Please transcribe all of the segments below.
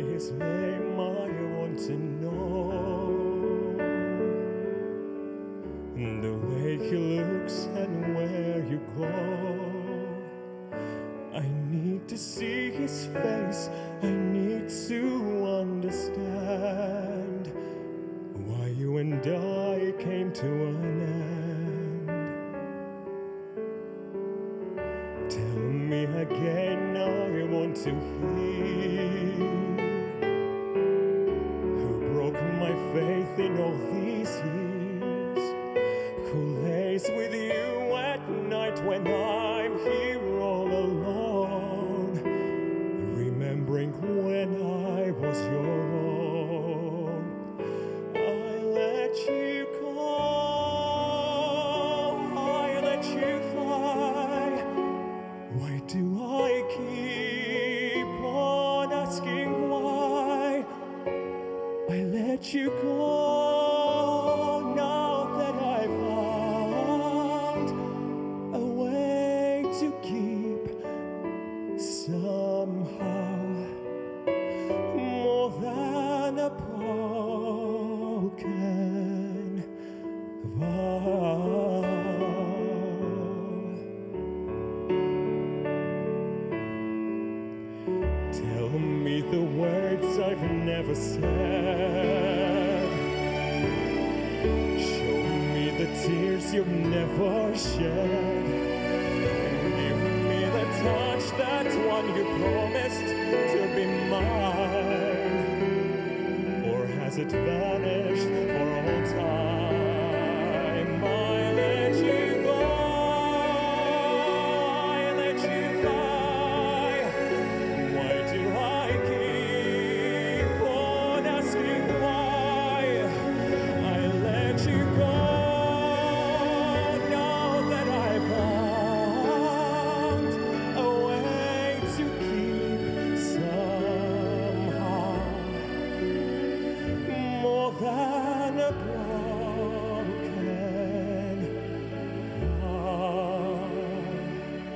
his name, I want to know the way he looks and where you go. I need to see his face, I need to understand why you and I came to an end. Tell me again, I want to hear who broke my faith in all these years, who lays with you at night when I'm here all alone, remembering when I was your own. I let you go, I let you fly. Why do I keep on asking why? I let you go now that I found a way to keep somehow more than a broken vow. Tell me the words I've never said. Show me the tears you've never shed. Give me the touch, that one you promised to be mine. Or has it vanished for all time? I let you go, I let you fly. Why do I keep on asking why? I let you go now that I found a way to keep somehow more than a broken heart.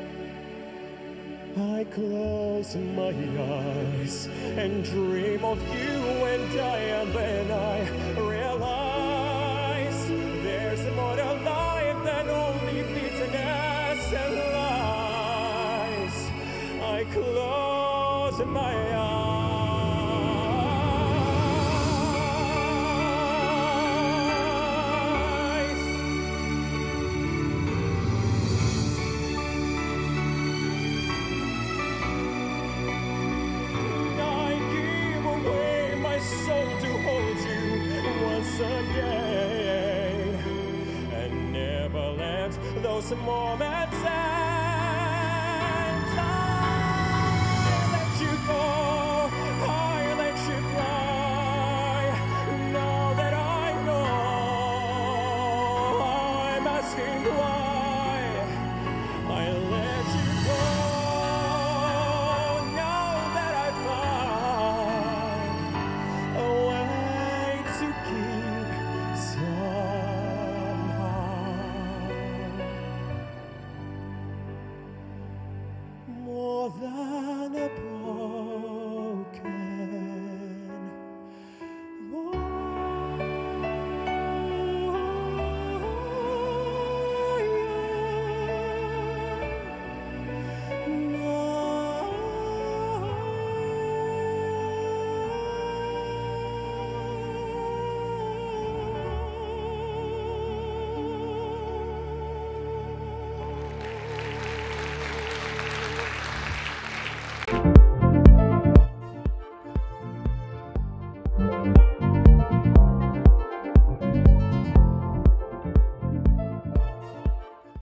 I close my eyes and dream of you and then I realize there's more to life than only bitterness and lies. I close my eyes. Soul to hold you once again and never let those moments